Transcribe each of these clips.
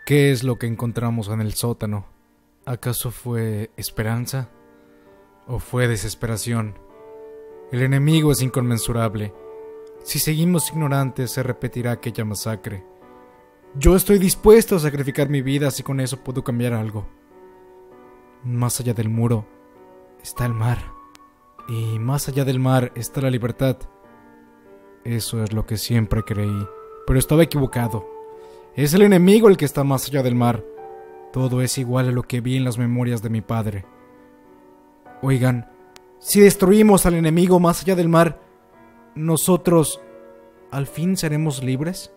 ¿Qué es lo que encontramos en el sótano? ¿Acaso fue esperanza? ¿O fue desesperación? El enemigo es inconmensurable. Si seguimos ignorantes, se repetirá aquella masacre. Yo estoy dispuesto a sacrificar mi vida si con eso puedo cambiar algo. Más allá del muro está el mar. Y más allá del mar está la libertad. Eso es lo que siempre creí, pero estaba equivocado. Es el enemigo el que está más allá del mar. Todo es igual a lo que vi en las memorias de mi padre. Oigan, si destruimos al enemigo más allá del mar, ¿nosotros al fin seremos libres?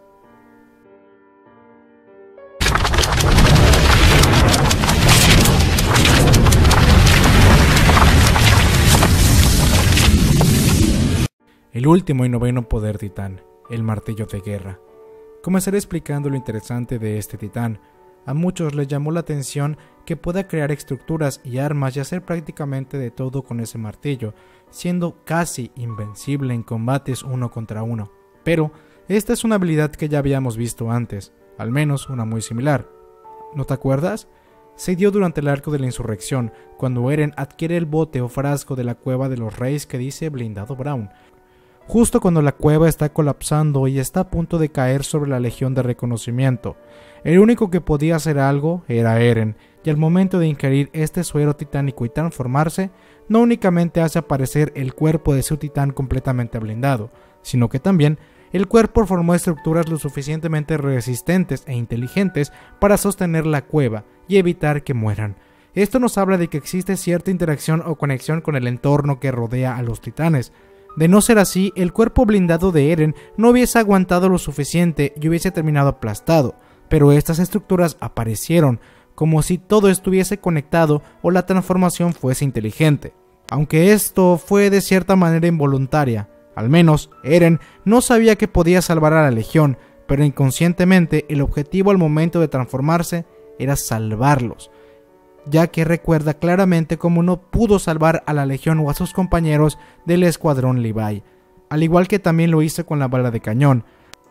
El último y noveno poder titán, el martillo de guerra. Comenzaré explicando lo interesante de este titán. A muchos les llamó la atención que pueda crear estructuras y armas y hacer prácticamente de todo con ese martillo, siendo casi invencible en combates uno contra uno. Pero esta es una habilidad que ya habíamos visto antes, al menos una muy similar. ¿No te acuerdas? Se dio durante el arco de la insurrección, cuando Eren adquiere el bote o frasco de la cueva de los reyes que dice Blindado Brown, justo cuando la cueva está colapsando y está a punto de caer sobre la Legión de Reconocimiento. El único que podía hacer algo era Eren, y al momento de ingerir este suero titánico y transformarse, no únicamente hace aparecer el cuerpo de su titán completamente blindado, sino que también el cuerpo formó estructuras lo suficientemente resistentes e inteligentes para sostener la cueva y evitar que mueran. Esto nos habla de que existe cierta interacción o conexión con el entorno que rodea a los titanes. De no ser así, el cuerpo blindado de Eren no hubiese aguantado lo suficiente y hubiese terminado aplastado, pero estas estructuras aparecieron, como si todo estuviese conectado o la transformación fuese inteligente. Aunque esto fue de cierta manera involuntaria, al menos Eren no sabía que podía salvar a la Legión, pero inconscientemente el objetivo al momento de transformarse era salvarlos, ya que recuerda claramente cómo no pudo salvar a la Legión o a sus compañeros del escuadrón Levi, al igual que también lo hizo con la bala de cañón.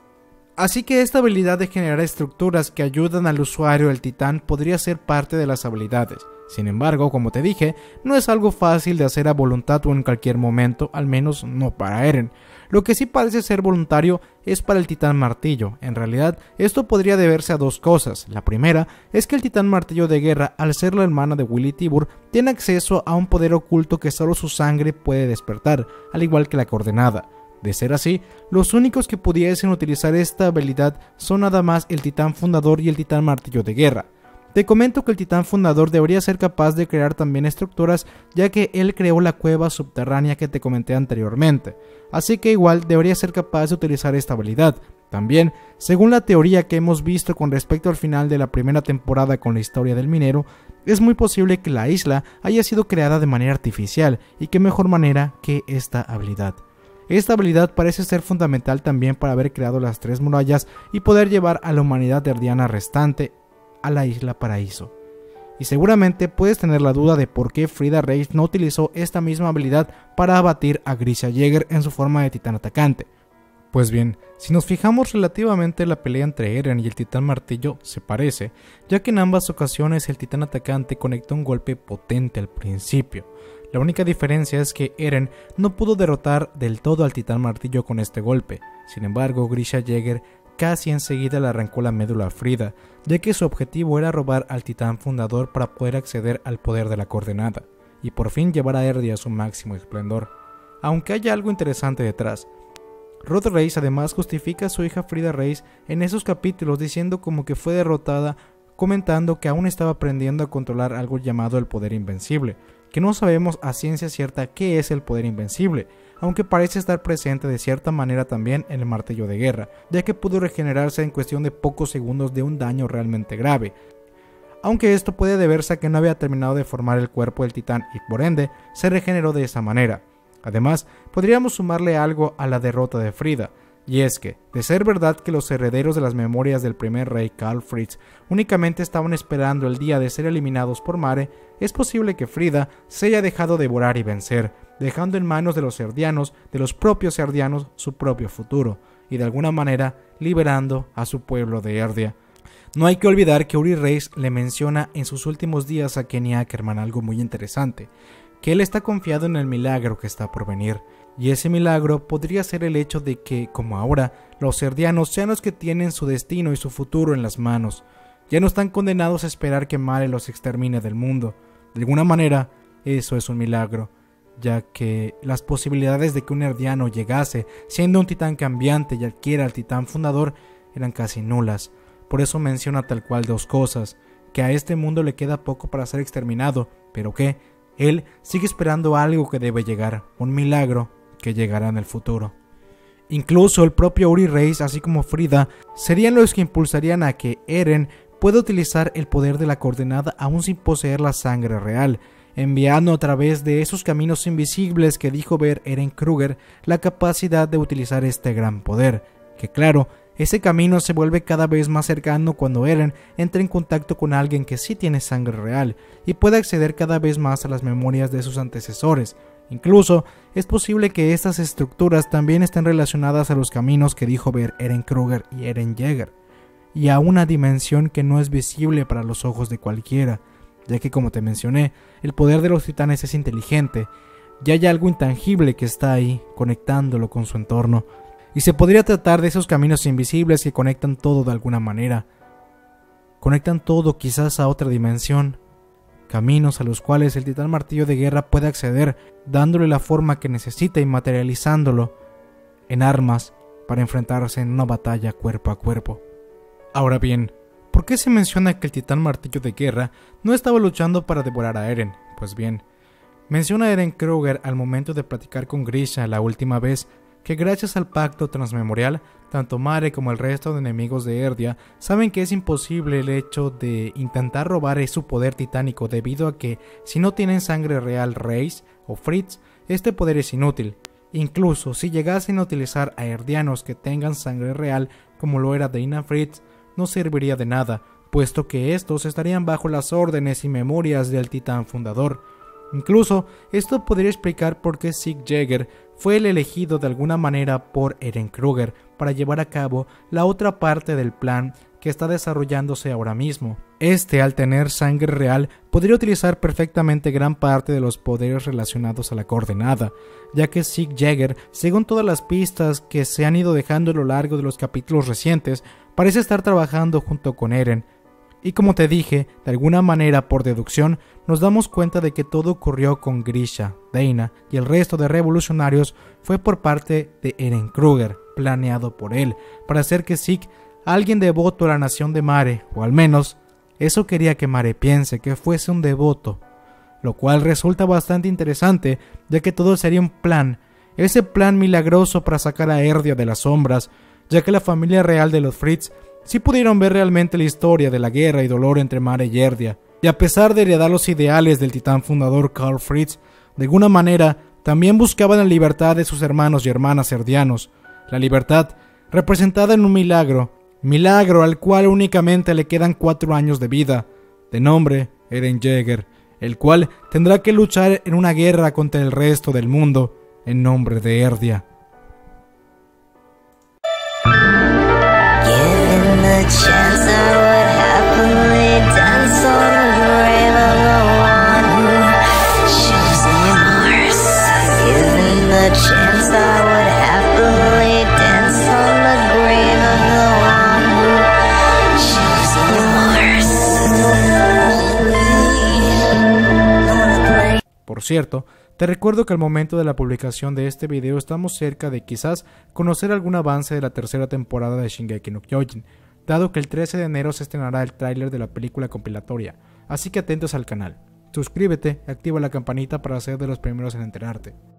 Así que esta habilidad de generar estructuras que ayudan al usuario del titán podría ser parte de las habilidades. Sin embargo, como te dije, no es algo fácil de hacer a voluntad o en cualquier momento, al menos no para Eren. Lo que sí parece ser voluntario es para el titán martillo. En realidad, esto podría deberse a dos cosas. La primera es que el titán martillo de guerra, al ser la hermana de Willy Tibur, tiene acceso a un poder oculto que solo su sangre puede despertar, al igual que la coordenada. De ser así, los únicos que pudiesen utilizar esta habilidad son nada más el titán fundador y el titán martillo de guerra. Te comento que el titán fundador debería ser capaz de crear también estructuras, ya que él creó la cueva subterránea que te comenté anteriormente, así que igual debería ser capaz de utilizar esta habilidad. También, según la teoría que hemos visto con respecto al final de la primera temporada con la historia del minero, es muy posible que la isla haya sido creada de manera artificial, y qué mejor manera que esta habilidad. Esta habilidad parece ser fundamental también para haber creado las tres murallas y poder llevar a la humanidad erdiana restante a la isla Paraíso. Y seguramente puedes tener la duda de por qué Frida Reis no utilizó esta misma habilidad para abatir a Grisha Jäger en su forma de titán atacante. Pues bien, si nos fijamos relativamente la pelea entre Eren y el titán martillo se parece, ya que en ambas ocasiones el titán atacante conectó un golpe potente al principio. La única diferencia es que Eren no pudo derrotar del todo al titán martillo con este golpe. Sin embargo, Grisha Jäger casi enseguida le arrancó la médula a Frida, ya que su objetivo era robar al titán fundador para poder acceder al poder de la coordenada, y por fin llevar a Erdia a su máximo esplendor. Aunque haya algo interesante detrás, Rod Reis además justifica a su hija Frida Reis en esos capítulos diciendo como que fue derrotada, comentando que aún estaba aprendiendo a controlar algo llamado el poder invencible, que no sabemos a ciencia cierta qué es el poder invencible, aunque parece estar presente de cierta manera también en el martillo de guerra, ya que pudo regenerarse en cuestión de pocos segundos de un daño realmente grave. Aunque esto puede deberse a que no había terminado de formar el cuerpo del titán y por ende se regeneró de esa manera. Además, podríamos sumarle algo a la derrota de Frida, y es que, de ser verdad que los herederos de las memorias del primer rey Karl Fritz únicamente estaban esperando el día de ser eliminados por Mare, es posible que Frida se haya dejado devorar y vencer, dejando en manos de los erdianos, de los propios erdianos, su propio futuro, y de alguna manera liberando a su pueblo de Erdia. No hay que olvidar que Uri Reis le menciona en sus últimos días a Kenny Ackerman algo muy interesante, que él está confiado en el milagro que está por venir, y ese milagro podría ser el hecho de que, como ahora, los erdianos sean los que tienen su destino y su futuro en las manos. Ya no están condenados a esperar que Mare los extermine del mundo. De alguna manera, eso es un milagro, ya que las posibilidades de que un erdiano llegase siendo un titán cambiante y adquiera al titán fundador eran casi nulas. Por eso menciona tal cual dos cosas: que a este mundo le queda poco para ser exterminado, pero que él sigue esperando algo que debe llegar, un milagro que llegará en el futuro. Incluso el propio Uri Reis, así como Frida, serían los que impulsarían a que Eren pueda utilizar el poder de la coordenada aún sin poseer la sangre real, enviando a través de esos caminos invisibles que dijo ver Eren Kruger la capacidad de utilizar este gran poder, que claro, ese camino se vuelve cada vez más cercano cuando Eren entra en contacto con alguien que sí tiene sangre real y puede acceder cada vez más a las memorias de sus antecesores. Incluso es posible que estas estructuras también estén relacionadas a los caminos que dijo ver Eren Kruger y Eren Yeager, y a una dimensión que no es visible para los ojos de cualquiera, ya que, como te mencioné, el poder de los titanes es inteligente y hay algo intangible que está ahí conectándolo con su entorno. Y se podría tratar de esos caminos invisibles que conectan todo de alguna manera. Conectan todo quizás a otra dimensión. Caminos a los cuales el titán martillo de guerra puede acceder, dándole la forma que necesita y materializándolo en armas para enfrentarse en una batalla cuerpo a cuerpo. Ahora bien, ¿por qué se menciona que el titán martillo de guerra no estaba luchando para devorar a Eren? Pues bien, menciona a Eren Kruger al momento de platicar con Grisha la última vez que gracias al pacto transmemorial, tanto Mare como el resto de enemigos de Erdia saben que es imposible el hecho de intentar robar su poder titánico debido a que si no tienen sangre real Reis o Fritz, este poder es inútil. Incluso si llegasen a utilizar a erdianos que tengan sangre real como lo era Dana Fritz, no serviría de nada, puesto que estos estarían bajo las órdenes y memorias del titán fundador. Incluso esto podría explicar por qué Sieg Jäger fue el elegido de alguna manera por Eren Kruger para llevar a cabo la otra parte del plan que está desarrollándose ahora mismo. Este, al tener sangre real, podría utilizar perfectamente gran parte de los poderes relacionados a la coordenada, ya que Sieg Jäger, según todas las pistas que se han ido dejando a lo largo de los capítulos recientes, parece estar trabajando junto con Eren. Y como te dije, de alguna manera por deducción, nos damos cuenta de que todo ocurrió con Grisha, Dana y el resto de revolucionarios fue por parte de Eren Kruger, planeado por él, para hacer que Sieg, alguien devoto a la nación de Mare, o al menos, eso quería que Mare piense que fuese un devoto, lo cual resulta bastante interesante, ya que todo sería un plan, ese plan milagroso para sacar a Erdia de las sombras, ya que la familia real de los Fritz sí pudieron ver realmente la historia de la guerra y dolor entre Mare y Erdia, y a pesar de heredar los ideales del titán fundador Karl Fritz, de alguna manera también buscaban la libertad de sus hermanos y hermanas erdianos, la libertad representada en un milagro al cual únicamente le quedan 4 años de vida, de nombre Eren Yeager, el cual tendrá que luchar en una guerra contra el resto del mundo en nombre de Erdia. Chance I would happily dance on the grave of the one who chose Mars. Given the chance I would happily dance on the grave of the one who chose Mars. Por cierto, te recuerdo que al momento de la publicación de este video estamos cerca de quizás conocer algún avance de la tercera temporada de Shingeki no Kyojin, dado que el 13 de enero se estrenará el tráiler de la película compilatoria, así que atentos al canal. Suscríbete y activa la campanita para ser de los primeros en enterarte.